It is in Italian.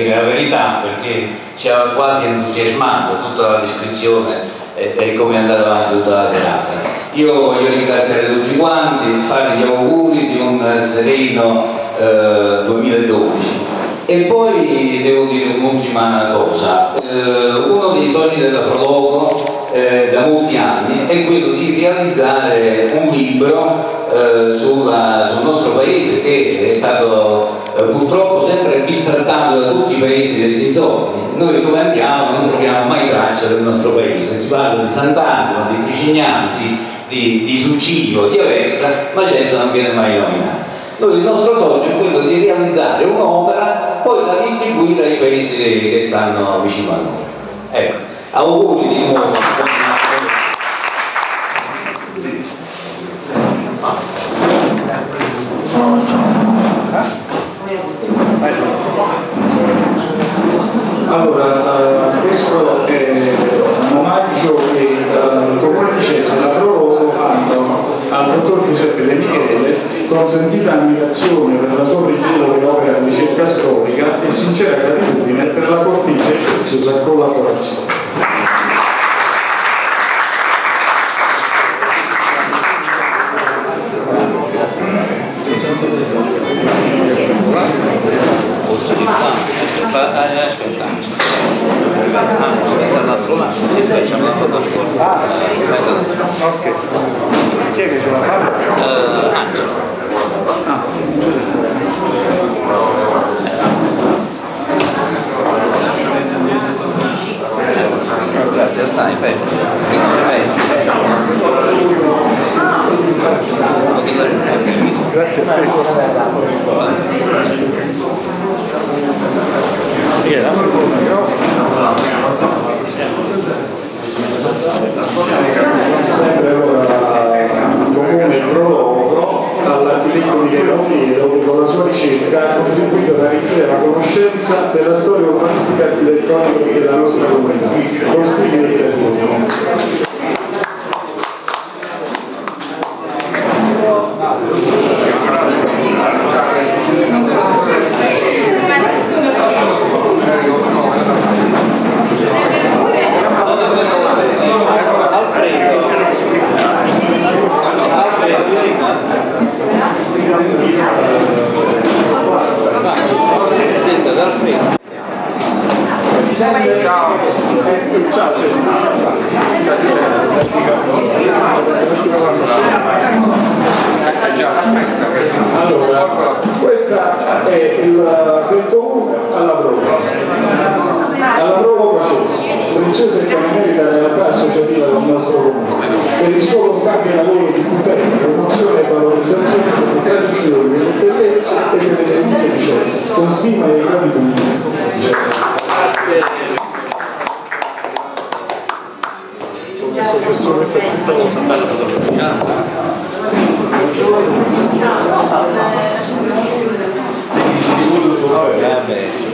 dire la verità, perché ci ha quasi entusiasmato tutta la descrizione e come è andata avanti tutta la serata. Io voglio ringraziare tutti quanti, fare gli auguri di un sereno 2012. E poi devo dire un'ultima cosa, uno dei sogni della Prologo da molti anni è quello di realizzare un libro sul nostro paese, che è stato purtroppo sempre bistrattato da tutti i paesi dei dintorni. Noi dove andiamo non troviamo mai traccia del nostro paese, si parla di Sant'Angelo, di Pricignanti, di Succiglio, di Aversa, ma Ceso non viene mai nominato. Noi il nostro sogno è quello di realizzare un'opera poi da distribuire ai paesi che stanno vicino a noi. Ecco, auguri di nuovo. Allora, questo è un omaggio che il Comune di Ceso e la Prologo fanno al dottor Giuseppe De Michele, con sentita ammirazione per la sua pregevole opera di ricerca storica e sincera gratitudine per la cortese e preziosa collaborazione. Ok. Chi è che ce la fa? Angelo. Ah, Grazie assai, Peppe. grazie a te. Sempre allora il Comune Prologo all'architetto Michele Otiero, che con la sua ricerca ha contribuito ad arricchire la conoscenza della storia urbanistica e architettonica della nostra comunità, con stili e creatività. Allora, questa è del Comune alla Prologo. Alla Prologo Ceso, preziosa e benemerita realtà associativa del nostro Comune, per il solo scambio lavoro di tutela, promozione e valorizzazione delle tradizioni, delle bellezze e delle delizie di Ceso, con stima e gratitudine. Questa è tutta molto bella fotografia. Vabbè.